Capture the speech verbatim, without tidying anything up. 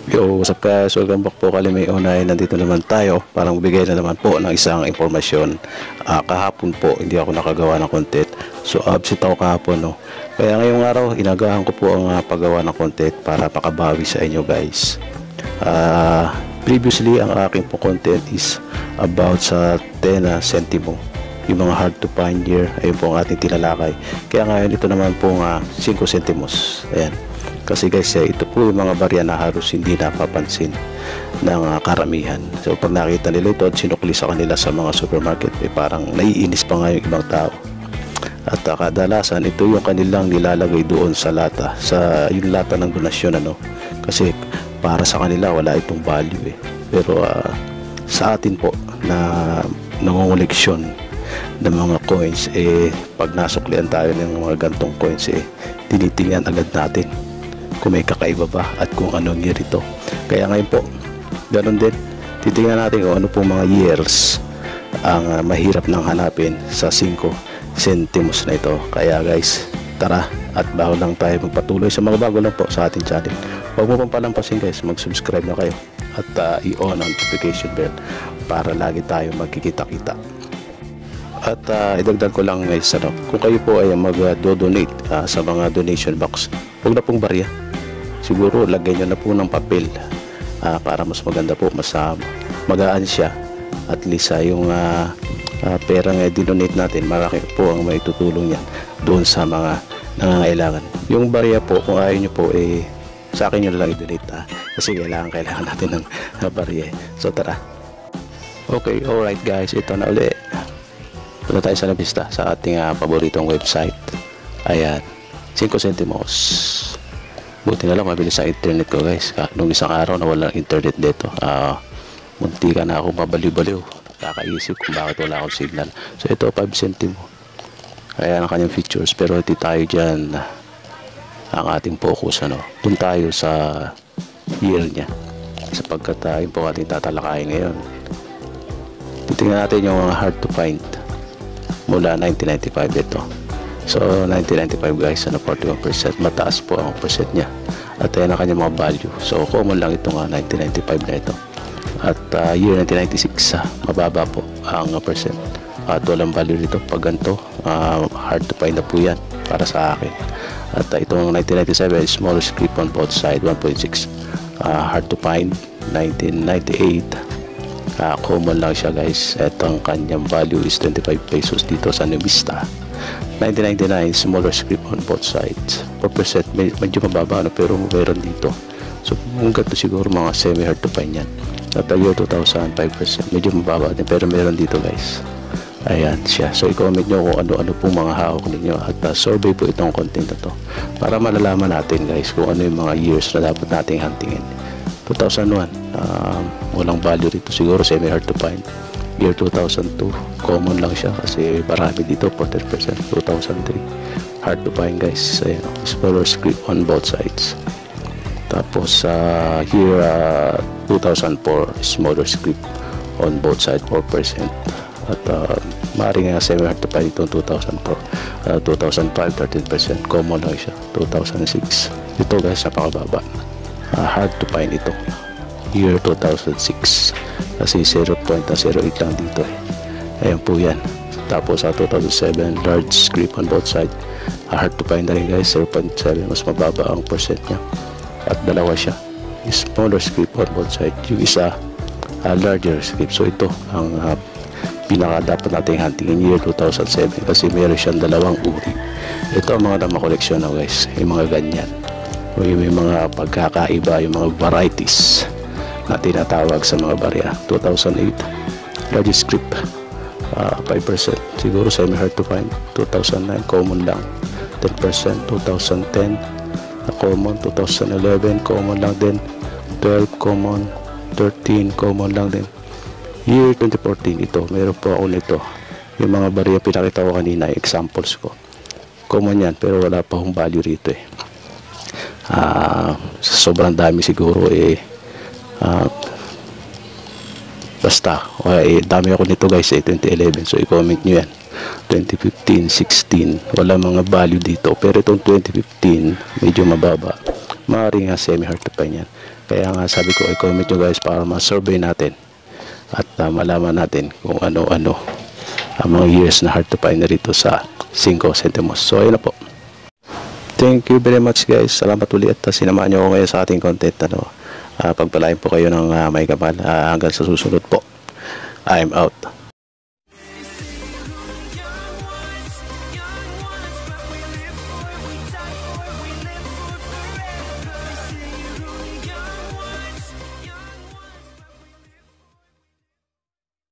Yo, what's up guys? Welcome back po kali may unay. Nandito naman tayo para magbigay na naman po ng isang impormasyon. uh, Kahapon po hindi ako nakagawa ng content. So absent ako kahapon, no? Kaya ngayong araw inagahan ko po ang uh, paggawa ng content para pakabawi sa inyo guys. uh, Previously ang aking po content is about sa ten uh, sentimo, yung mga hard to find year. Ayun po ang ating tinalakay. Kaya ngayon ito naman po nga uh, five sentimos. Ayan. Kasi guys, eh, ito po yung mga barya na halos hindi napapansin ng uh, karamihan. So pag nakita nila ito at sinukli sa kanila sa mga supermarket, eh, parang naiinis pa nga yung ibang tao. At uh, kadalasan ito yung kanilang nilalagay doon sa lata, sa yung lata ng donasyon, ano. Kasi para sa kanila wala itong value eh. Pero uh, sa atin po na nangungoleksyon ng mga coins, eh pag nasuklian tayo ng mga gantong coins, eh tinitingnan agad natin kung may kakaiba ba at kung anong year ito. Kaya ngayon po, ganun din, titingnan natin kung ano pong mga years ang uh, mahirap nang hanapin sa five sentimos na ito. Kaya guys, tara at bago lang tayo magpatuloy sa mga bago lang po sa ating channel. Huwag mo pang palampasin guys, mag-subscribe na kayo at uh, i-on ang notification bell para lagi tayo magkikita-kita. At uh, idagdag ko lang guys, ano, kung kayo po ay mag-donate uh, sa mga donation box, huwag na pong barya. Siguro lagay nyo na po ng papel uh, para mas maganda po, mas uh, magaan siya. At least uh, yung uh, uh, pera nga dinonate natin, malaki po ang maitutulong yan doon sa mga nangangailangan. Yung barya po, kung ayaw nyo po, eh, sa akin nyo lang i-donate uh, kasi kailangan, kailangan natin ng uh, barya. So tara. Okay, alright guys, ito na ulit. Punta tayo sa labista sa ating uh, paboritong website. Ayan, five sentimos. Buti na lang mabilis ang internet ko guys. Nung isang araw na walang internet dito, uh, munti ka na ako mabaliw-baliw. Kakaisip kung bakit wala akong signal. So ito five sentimo. Kaya ang kanyang features. Pero hindi tayo dyan ang ating focus, ano. Doon tayo sa year niya, sapagkat uh, yun po ating tatalakayin ngayon. Titingnan natin yung mga hard to find mula nineteen ninety-five ito. So nineteen ninety-five guys, ano, forty-one percent, mataas po ang percent niya. At ayan ang kanyang mga value. So common lang itong uh, nineteen ninety-five na ito. At uh, year nineteen ninety-six, uh, mababa po ang uh, percent. At uh, walang value dito pag ganito, uh, hard to find na po yan para sa akin. At uh, itong nineteen ninety-seven, smaller script on both side, one point six, uh, hard to find. Nineteen ninety-eight, uh, common lang siya guys. Itong kanyang value is twenty-five pesos dito sa Numista. Nineteen ninety-nine, smaller script on both sides, four percent, med medyo mababa, no, pero meron dito. So kung ganito siguro mga semi hard to find yan. At uh, year two thousand, five percent, medyo mababa din, pero meron dito guys. Ayan siya. So i-comment nyo kung ano-ano pong mga hawak ninyo. At uh, survey po itong content na to para malalaman natin guys kung ano yung mga years na dapat nating huntingin. Two thousand one, uh, walang value dito, siguro semi hard to find. Year two thousand two, common lang siya kasi marami dito, forty percent. Two thousand three, hard to find guys. Ayan, smaller script on both sides. Tapos uh, here uh, two thousand four, smaller script on both sides, four percent. At uh, maaaring nga semi hard to find itong two thousand four. uh, two thousand five, thirteen percent, common lang siya. Two thousand six, ito guys, napakababa. Uh, hard to find ito year two thousand six kasi zero point zero eight lang dito eh. Ayan po yan. Tapos sa uh, two thousand seven, large script on both side, uh, hard to find na rin guys, zero point seven, mas mababa ang percent nya. At dalawa siya, smaller script on both side, yung isa uh, larger script. So ito ang uh, pinaka dapat nating huntingin year two thousand seven kasi meron siyang dalawang uri. Ito ang mga namakoleksyon na guys, yung mga ganyan. Yung may mga pagkakaiba, yung mga varieties na tinatawag sa mga barya. Two thousand eight, large script, uh, five percent, siguro semi hard to find. Two thousand nine, common lang, ten percent. Two thousand ten, uh, common. Two thousand eleven, common lang din. Twelve, common. Thirteen, common lang din. Year twenty fourteen, ito, meron po ako nito. Yung mga barya pinakita ko kanina, examples ko, common yan, pero wala pa akong value rito eh. Uh, sobrang dami siguro eh, uh, basta okay, dami ako nito guys eh, twenty eleven. So i-comment nyo yan. Twenty fifteen, sixteen, wala mga value dito, pero itong twenty fifteen medyo mababa, maaaring nga semi hard to find yan. Kaya nga sabi ko, i-comment nyo guys para ma-survey natin at uh, malaman natin kung ano-ano ang mga years na hard to find na rito sa five sentimos. So ayun na po. Thank you very much guys. Salamat ulit at uh, sinamahan nyo ako ngayon sa ating content. Ano, uh, pagpalain po kayo ng uh, may kapal. Uh, hanggang sa susunod po. I'm out.